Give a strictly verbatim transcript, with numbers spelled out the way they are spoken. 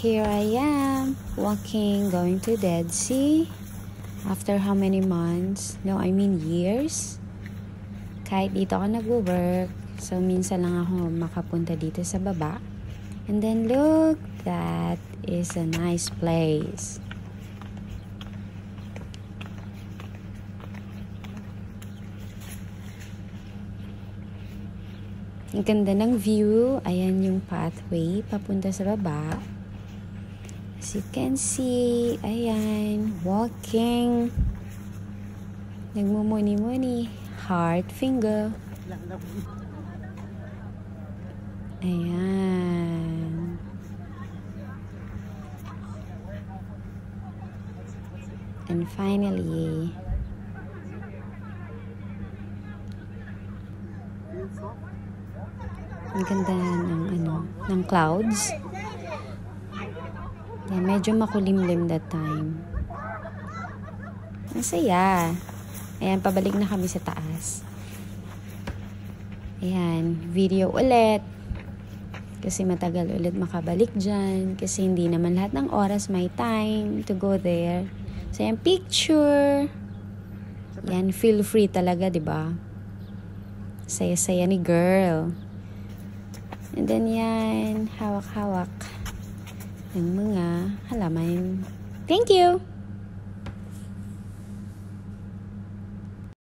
here I am, walking, going to Dead Sea. After how many months? No, I mean years. Kahit dito ako nag-work, so minsan lang ako makapunta dito sa baba. And then look, that is a nice place. Ang ganda ng view. Ayan yung pathway papunta sa baba. As you can see, ayan, walking. Nagmumuni-muni. Heart finger. Ayan. And finally, ang ganda ng ano, ng clouds. Yan, medyo makulimlim that time. Ang saya. Ayan, pabalik na kami sa taas. Ayan, video ulit. Kasi matagal ulit makabalik dyan. Kasi hindi naman lahat ng oras may time to go there. So, ayan, picture. Yan, feel free talaga, diba? Saya-saya ni girl. And then yan, hawak-hawak ng mga halaman. Thank you!